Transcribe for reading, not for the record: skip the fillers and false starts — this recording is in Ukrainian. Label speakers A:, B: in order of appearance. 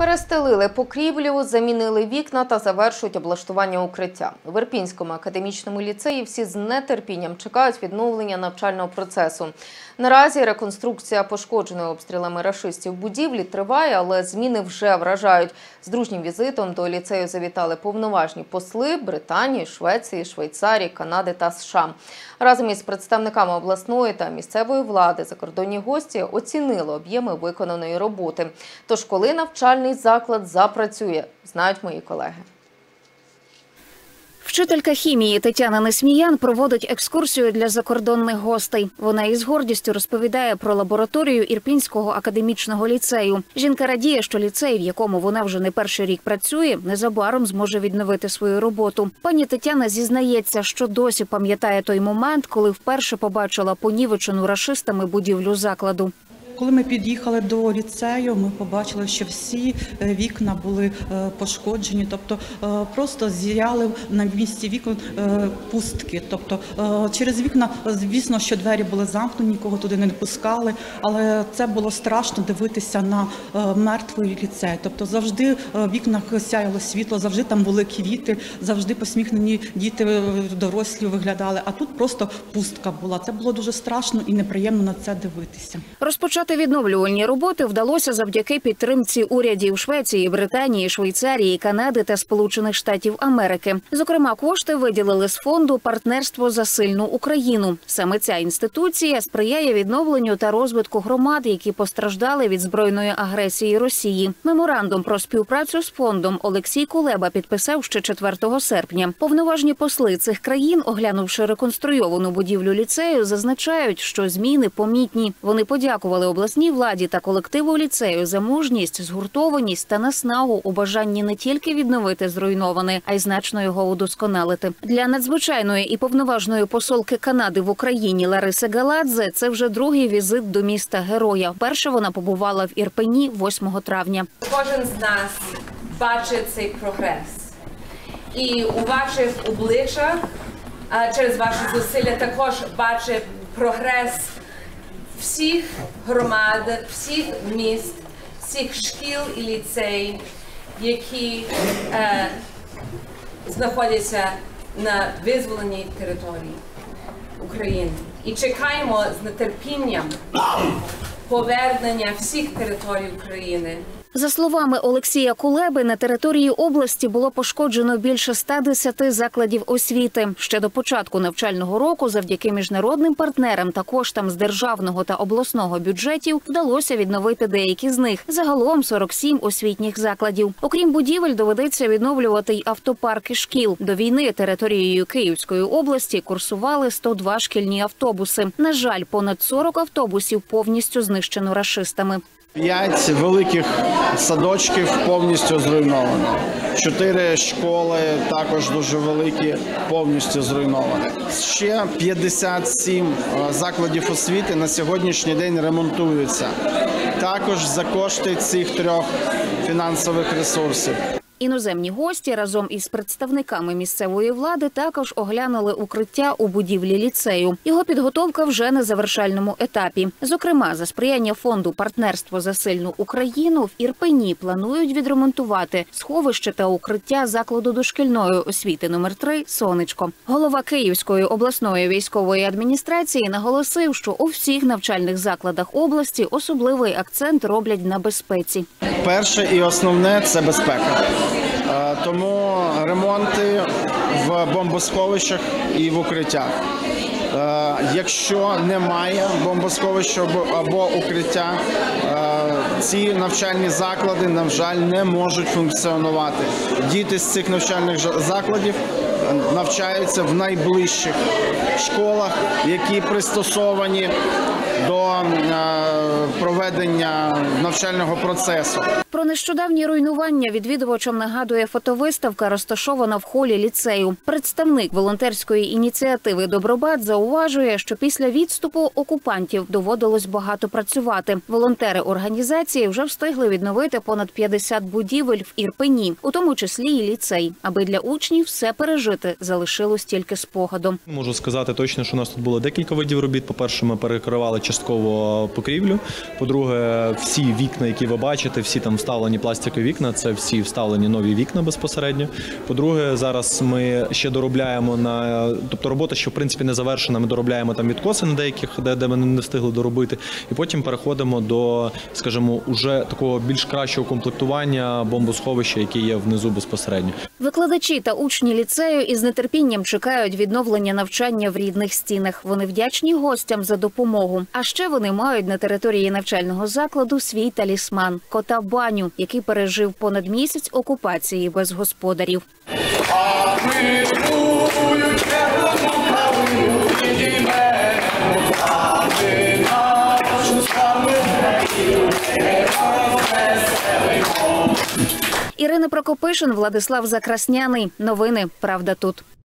A: Перестелили покрівлю, замінили вікна та завершують облаштування укриття. В Ірпінському академічному ліцеї всі з нетерпінням чекають відновлення навчального процесу. Наразі реконструкція пошкодженої обстрілами рашистів будівлі триває, але зміни вже вражають. З дружнім візитом до ліцею завітали повноважні посли Британії, Швеції, Швейцарії, Канади та США. Разом із представниками обласної та місцевої влади закордонні гості оцінили об'єми виконаної роботи. Тож коли навчальний заклад запрацює, знають мої колеги.
B: Вчителька хімії Тетяна Несміян проводить екскурсію для закордонних гостей. Вона із гордістю розповідає про лабораторію Ірпінського академічного ліцею. Жінка радіє, що ліцей, в якому вона вже не перший рік працює, незабаром зможе відновити свою роботу. Пані Тетяна зізнається, що досі пам'ятає той момент, коли вперше побачила понівечену рашистами будівлю закладу.
C: Коли ми під'їхали до ліцею, ми побачили, що всі вікна були пошкоджені, тобто просто зіяли на місці вікон пустки. Тобто через вікна, звісно, що двері були замкнені, нікого туди не пускали, але це було страшно дивитися на мертвий ліцей. Тобто завжди в вікнах сяяло світло, завжди там були квіти, завжди посміхнені діти, дорослі виглядали, а тут просто пустка була. Це було дуже страшно і неприємно на це дивитися.
B: Розпочати відновлювальні роботи вдалося завдяки підтримці урядів Швеції, Британії, Швейцарії, Канади та Сполучених Штатів Америки. Зокрема, кошти виділили з фонду «Партнерство за сильну Україну». Саме ця інституція сприяє відновленню та розвитку громад, які постраждали від збройної агресії Росії. Меморандум про співпрацю з фондом Олексій Кулеба підписав ще 4 серпня. Повноважні посли цих країн, оглянувши реконструйовану будівлю ліцею, зазначають, що зміни помітні. Вони подякували обласній владі та колективу ліцею за мужність, згуртованість та наснагу у бажанні не тільки відновити зруйноване, а й значно його удосконалити. Для надзвичайної і повноважної посолки Канади в Україні Лариси Галадзе це вже другий візит до міста-героя. Вперше вона побувала в Ірпені 8 травня.
D: Кожен з нас бачить цей прогрес. І у ваших обличчях, через ваші зусилля, також бачить прогрес всіх громад, всіх міст, всіх шкіл і ліцеїв, які знаходяться на визволеній території України. І чекаємо з нетерпінням повернення всіх територій України.
B: За словами Олексія Кулеби, на території області було пошкоджено більше 110 закладів освіти. Ще до початку навчального року завдяки міжнародним партнерам та коштам з державного та обласного бюджетів вдалося відновити деякі з них. Загалом 47 освітніх закладів. Окрім будівель, доведеться відновлювати й автопарки шкіл. До війни територією Київської області курсували 102 шкільні автобуси. На жаль, понад 40 автобусів повністю знищено рашистами.
E: 5 великих садочків повністю зруйновано. 4 школи, також дуже великі, повністю зруйновані. Ще 57 закладів освіти на сьогоднішній день ремонтуються. Також за кошти цих 3 фінансових ресурсів.
B: Іноземні гості разом із представниками місцевої влади також оглянули укриття у будівлі ліцею. Його підготовка вже на завершальному етапі. Зокрема, за сприяння фонду «Партнерство за сильну Україну» в Ірпені планують відремонтувати сховище та укриття закладу дошкільної освіти номер 3 «Сонечко». Голова Київської обласної військової адміністрації наголосив, що у всіх навчальних закладах області особливий акцент роблять на безпеці.
E: Перше і основне – це безпека. Тому ремонти в бомбосховищах і в укриттях. Якщо немає бомбосховища або укриття, ці навчальні заклади, на жаль, не можуть функціонувати. Діти з цих навчальних закладів навчаються в найближчих школах, які пристосовані до проведення навчального процесу.
B: Про нещодавні руйнування відвідувачам нагадує фотовиставка, розташована в холі ліцею. Представник волонтерської ініціативи «Добробат» зауважує, що після відступу окупантів доводилось багато працювати. Волонтери організації вже встигли відновити понад 50 будівель в Ірпені, у тому числі і ліцей. Аби для учнів все пережити, залишилось тільки спогадом.
F: Можу сказати точно, що у нас тут було декілька видів робіт. По-перше, ми перекривали частину частково покрівлю. По-друге, всі вікна, які ви бачите, всі там вставлені пластикові вікна, це всі вставлені нові вікна безпосередньо. По-друге, зараз ми ще доробляємо тобто робота, що в принципі не завершена, ми доробляємо там відкоси на деяких, де ми не встигли доробити. І потім переходимо до, скажімо, уже такого більш кращого комплектування бомбосховища, яке є внизу безпосередньо.
B: Викладачі та учні ліцею із нетерпінням чекають відновлення навчання в рідних стінах. Вони вдячні гостям за допомогу. А ще вони мають на території навчального закладу свій талісман – кота-баню, який пережив понад місяць окупації без господарів. Ірина Прокопишин, Владислав Закрасняний. Новини «Правда тут».